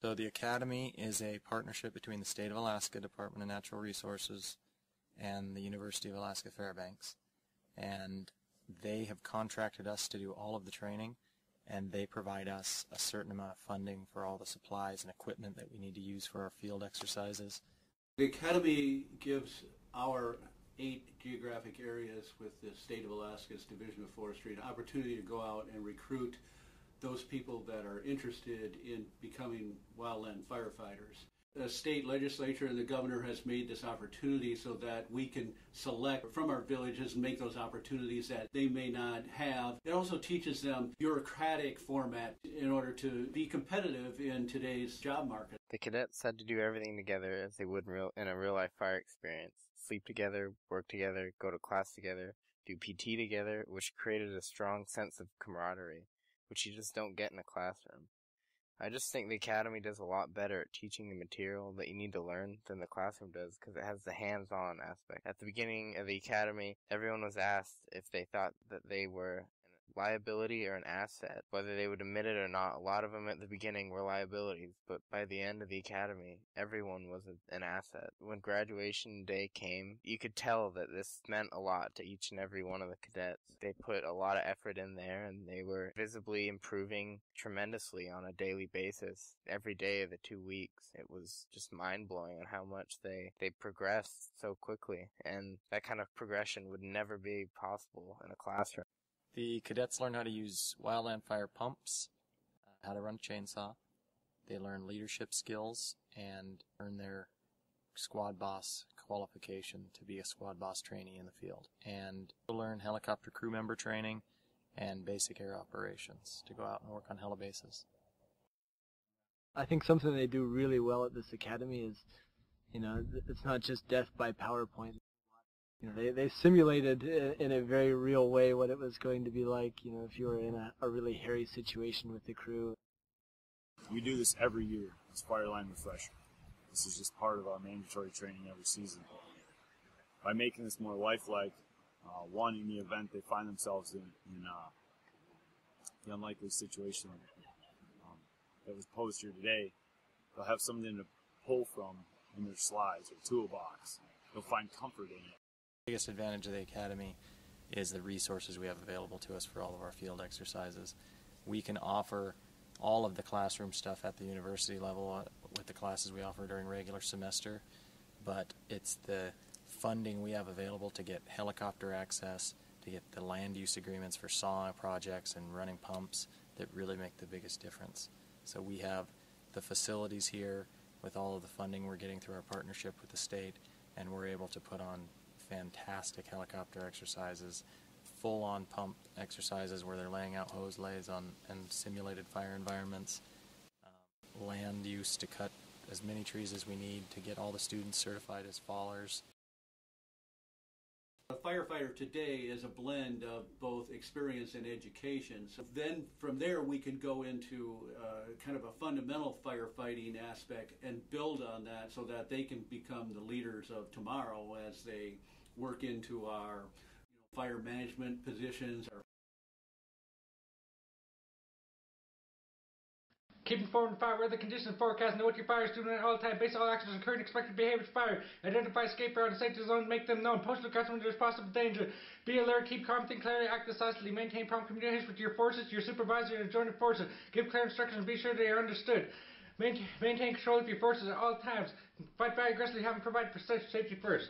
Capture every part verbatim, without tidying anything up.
So the Academy is a partnership between the State of Alaska Department of Natural Resources and the University of Alaska Fairbanks. And they have contracted us to do all of the training, and they provide us a certain amount of funding for all the supplies and equipment that we need to use for our field exercises. The Academy gives our eight geographic areas with the State of Alaska's Division of Forestry an opportunity to go out and recruit those people that are interested in becoming wildland firefighters. The state legislature and the governor has made this opportunity so that we can select from our villages and make those opportunities that they may not have. It also teaches them bureaucratic format in order to be competitive in today's job market. The cadets had to do everything together as they would in, real, in a real-life fire experience. Sleep together, work together, go to class together, do P T together, which created a strong sense of camaraderie, which you just don't get in a classroom. I just think the Academy does a lot better at teaching the material that you need to learn than the classroom does, because it has the hands-on aspect. At the beginning of the Academy, everyone was asked if they thought that they were a liability or an asset, whether they would admit it or not. A lot of them at the beginning were liabilities, but by the end of the Academy, everyone was a, an asset. When graduation day came, you could tell that this meant a lot to each and every one of the cadets. They put a lot of effort in there, and they were visibly improving tremendously on a daily basis. Every day of the two weeks, it was just mind-blowing on how much they, they progressed so quickly, and that kind of progression would never be possible in a classroom. The cadets learn how to use wildland fire pumps, uh, how to run a chainsaw. They learn leadership skills and earn their squad boss qualification to be a squad boss trainee in the field. And they'll learn helicopter crew member training and basic air operations to go out and work on helibases. I think something they do really well at this academy is, you know, it's not just death by PowerPoint. You know, they, they simulated in a very real way what it was going to be like, you know, if you were in a, a really hairy situation with the crew. We do this every year. It's Fireline Refresher. This is just part of our mandatory training every season. By making this more lifelike, uh, one, in the event they find themselves in, in uh, the unlikely situation um, that was posed here today, they'll have something to pull from in their slides or toolbox. They'll find comfort in it. The biggest advantage of the Academy is the resources we have available to us for all of our field exercises. We can offer all of the classroom stuff at the university level uh, with the classes we offer during regular semester, but it's the funding we have available to get helicopter access, to get the land use agreements for saw projects and running pumps that really make the biggest difference. So we have the facilities here with all of the funding we're getting through our partnership with the state, and we're able to put on fantastic helicopter exercises, full-on pump exercises where they're laying out hose lays on and simulated fire environments, um, land use to cut as many trees as we need to get all the students certified as fallers. A firefighter today is a blend of both experience and education. So then from there we can go into uh, kind of a fundamental firefighting aspect and build on that so that they can become the leaders of tomorrow as they work into our you know, fire management positions. Our Keep informed of fire weather conditions forecast. Know what your fire is doing at all times. Base all actions on current expected behavior of fire. Identify escape route and safety zones. Make them known. Post lookouts when there's possible danger. Be alert. Keep calm. Think clearly. Act decisively. Maintain prompt communication with your forces, your supervisor, and adjoining forces. Give clear instructions. Be sure they are understood. Maintain, maintain control of your forces at all times. Fight fire aggressively. Have them provide for safety first.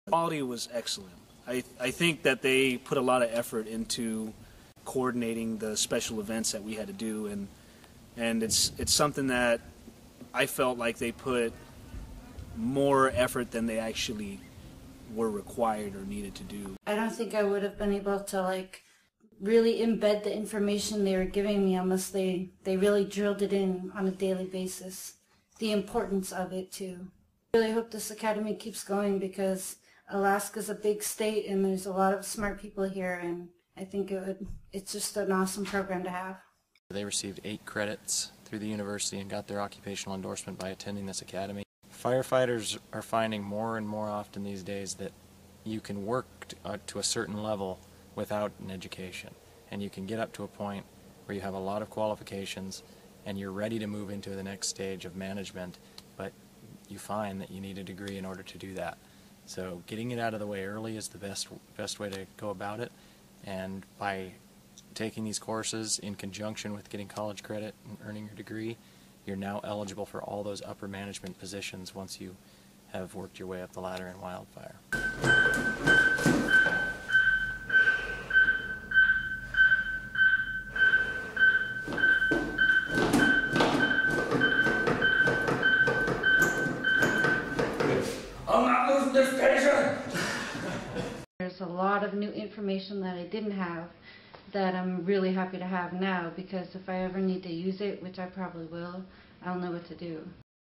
Quality was excellent. I, I think that they put a lot of effort into coordinating the special events that we had to do, and and it's it's something that I felt like they put more effort than they actually were required or needed to do. I don't think I would have been able to like really embed the information they were giving me unless they, they really drilled it in on a daily basis. The importance of it too. I really hope this academy keeps going because Alaska's a big state and there's a lot of smart people here, and I think it would, it's just an awesome program to have. They received eight credits through the university and got their occupational endorsement by attending this academy. Firefighters are finding more and more often these days that you can work to, uh, to a certain level without an education, and you can get up to a point where you have a lot of qualifications and you're ready to move into the next stage of management, but you find that you need a degree in order to do that. So getting it out of the way early is the best best way to go about it, and by taking these courses in conjunction with getting college credit and earning your degree, you're now eligible for all those upper management positions once you have worked your way up the ladder in wildfire. I'm not losing this patient! There's a lot of new information that I didn't have that I'm really happy to have now, because if I ever need to use it, which I probably will, I'll know what to do.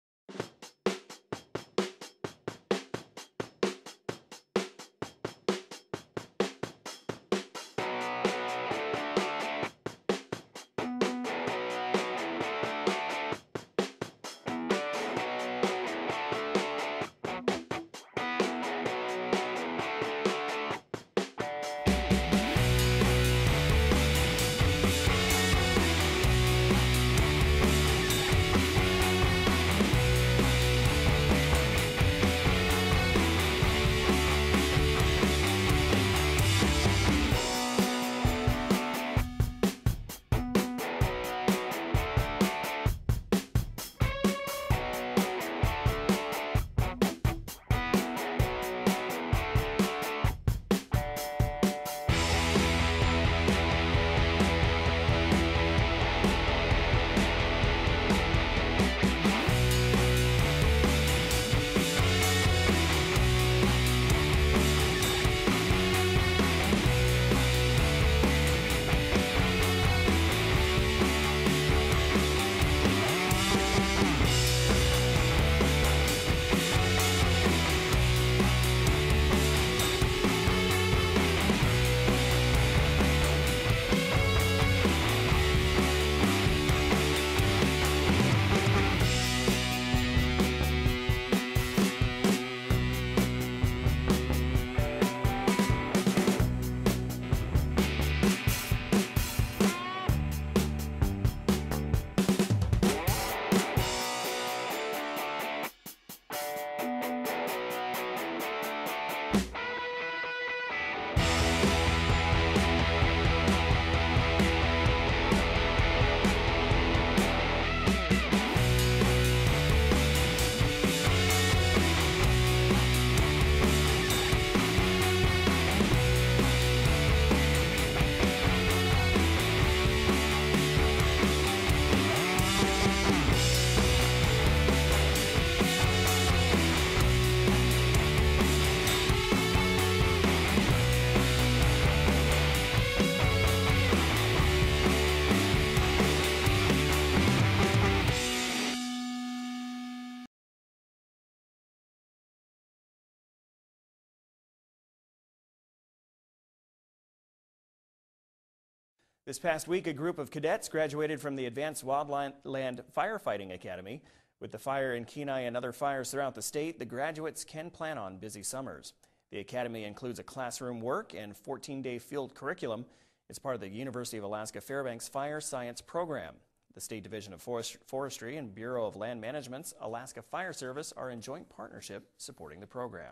This past week, a group of cadets graduated from the Advanced Wildland Firefighting Academy. With the fire in Kenai and other fires throughout the state, the graduates can plan on busy summers. The academy includes a classroom work and fourteen-day field curriculum. It's part of the University of Alaska Fairbanks Fire Science Program. The State Division of Forest Forestry and Bureau of Land Management's Alaska Fire Service are in joint partnership supporting the program.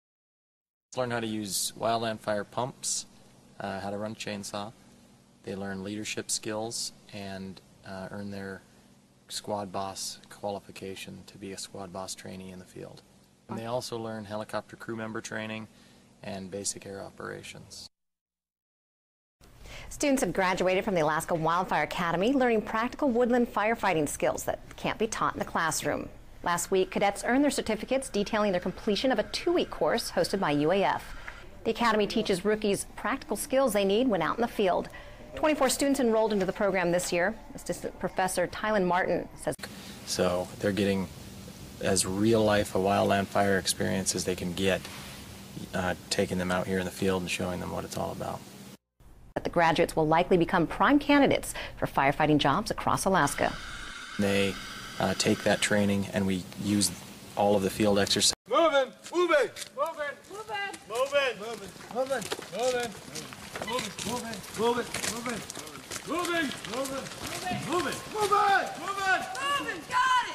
Learn how to use wildland fire pumps, uh, how to run a chainsaw. They learn leadership skills and uh, earn their squad boss qualification to be a squad boss trainee in the field. And they also learn helicopter crew member training and basic air operations. Students have graduated from the Alaska Wildfire Academy learning practical woodland firefighting skills that can't be taught in the classroom. Last week, cadets earned their certificates detailing their completion of a two-week course hosted by U A F. The Academy teaches rookies practical skills they need when out in the field. twenty-four students enrolled into the program this year. Assistant Professor Tylen Martin says. So they're getting as real-life a wildland fire experience as they can get, uh, taking them out here in the field and showing them what it's all about. The graduates will likely become prime candidates for firefighting jobs across Alaska. They uh, take that training and we use all of the field exercises. Moving, moving, Moving! moving, moving, moving, moving, moving, moving, moving, moving, moving, moving, moving, moving, moving, moving, moving, moving, got it!